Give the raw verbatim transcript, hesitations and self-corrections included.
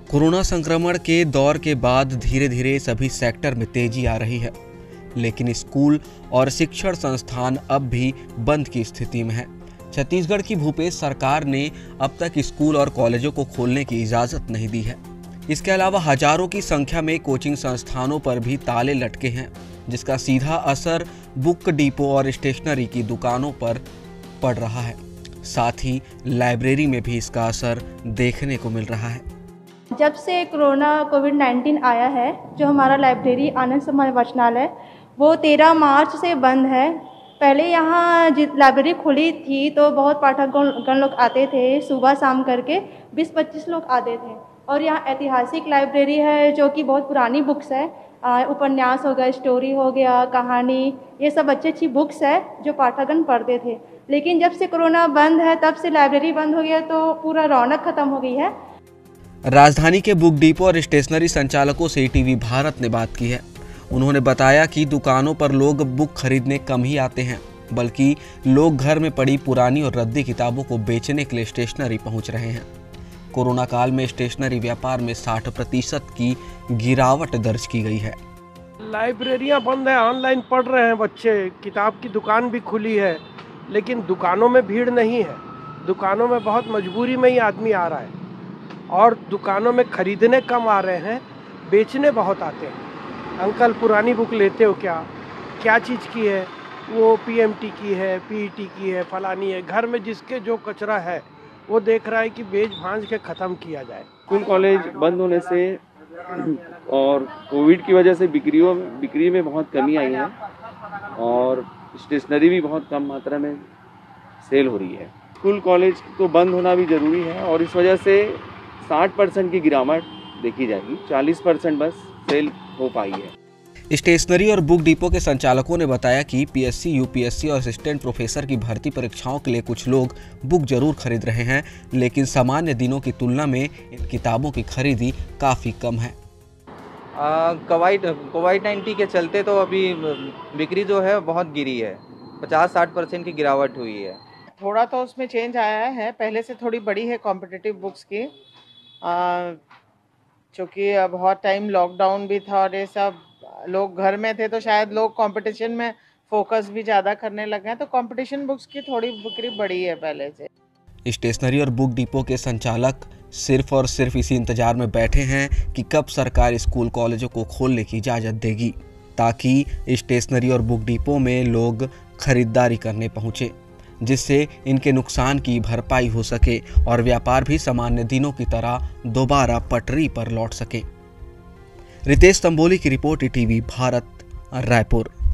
Corona संक्रमण के दौर के बाद धीरे धीरे सभी सेक्टर में तेजी आ रही है, लेकिन स्कूल और शिक्षण संस्थान अब भी बंद की स्थिति में है। छत्तीसगढ़ की भूपेश सरकार ने अब तक स्कूल और कॉलेजों को खोलने की इजाज़त नहीं दी है। इसके अलावा हजारों की संख्या में कोचिंग संस्थानों पर भी ताले लटके हैं, जिसका सीधा असर बुक डिपो और स्टेशनरी की दुकानों पर पड़ रहा है। साथ ही लाइब्रेरी में भी इसका असर देखने को मिल रहा है। जब से कोरोना कोविड नाइन्टीन आया है, जो हमारा लाइब्रेरी आनंद समाज वाचनालय वो तेरह मार्च से बंद है। पहले यहाँ लाइब्रेरी खुली थी तो बहुत पाठकगण लोग आते थे, सुबह शाम करके बीस पच्चीस लोग आते थे। और यहाँ ऐतिहासिक लाइब्रेरी है जो कि बहुत पुरानी बुक्स है, उपन्यास हो गया, स्टोरी हो गया, कहानी, ये सब अच्छी अच्छी बुक्स है जो पाठकगण पढ़ते थे। लेकिन जब से कोरोना बंद है तब से लाइब्रेरी बंद हो गया तो पूरा रौनक खत्म हो गई है। राजधानी के बुक डिपो और स्टेशनरी संचालकों से टीवी भारत ने बात की है। उन्होंने बताया कि दुकानों पर लोग बुक खरीदने कम ही आते हैं, बल्कि लोग घर में पड़ी पुरानी और रद्दी किताबों को बेचने के लिए स्टेशनरी पहुंच रहे हैं। कोरोना काल में स्टेशनरी व्यापार में साठ प्रतिशत की गिरावट दर्ज की गई है। लाइब्रेरियां बंद है, ऑनलाइन पढ़ रहे हैं बच्चे, किताब की दुकान भी खुली है, लेकिन दुकानों में भीड़ नहीं है। दुकानों में बहुत मजबूरी में ही आदमी आ रहा है और दुकानों में खरीदने कम आ रहे हैं, बेचने बहुत आते हैं। अंकल पुरानी बुक लेते हो क्या? क्या चीज़ की है? वो पीएमटी की है, पीईटी की है, फलानी है। घर में जिसके जो कचरा है वो देख रहा है कि बेच भांज के ख़त्म किया जाए। स्कूल कॉलेज बंद होने से और कोविड की वजह से बिक्रियों बिक्री में बहुत कमी आई है और स्टेशनरी भी बहुत कम मात्रा में सेल हो रही है। स्कूल कॉलेज तो बंद होना भी ज़रूरी है और इस वजह से साठ परसेंट की गिरावट देखी जाएगी, चालीस परसेंट बस सेल हो पाई है। स्टेशनरी और बुक डिपो के संचालकों ने बताया कि पीएससी, यूपीएससी और असिस्टेंट प्रोफेसर की भर्ती परीक्षाओं के लिए कुछ लोग बुक जरूर खरीद रहे हैं, लेकिन सामान्य दिनों की तुलना में इन किताबों की खरीदी काफ़ी कम है। कोविड कोविड नाइन्टीन के चलते तो अभी बिक्री जो है बहुत गिरी है, पचास साठ परसेंट की गिरावट हुई है। थोड़ा तो उसमें चेंज आया है, पहले से थोड़ी बड़ी है कॉम्पिटिटिव बुक्स की, चूँकि बहुत टाइम लॉकडाउन भी था और ये सब लोग घर में थे तो शायद लोग कंपटीशन में फोकस भी ज़्यादा करने लगे हैं, तो कंपटीशन बुक्स की थोड़ी बिक्री बढ़ी है पहले से। स्टेशनरी और बुक डिपो के संचालक सिर्फ और सिर्फ इसी इंतजार में बैठे हैं कि कब सरकार स्कूल कॉलेजों को खोलने की इजाज़त देगी, ताकि स्टेशनरी और बुक डिपो में लोग खरीदारी करने पहुँचे, जिससे इनके नुकसान की भरपाई हो सके और व्यापार भी सामान्य दिनों की तरह दोबारा पटरी पर लौट सके। रितेश तंबोली की रिपोर्ट, टीवी भारत, रायपुर।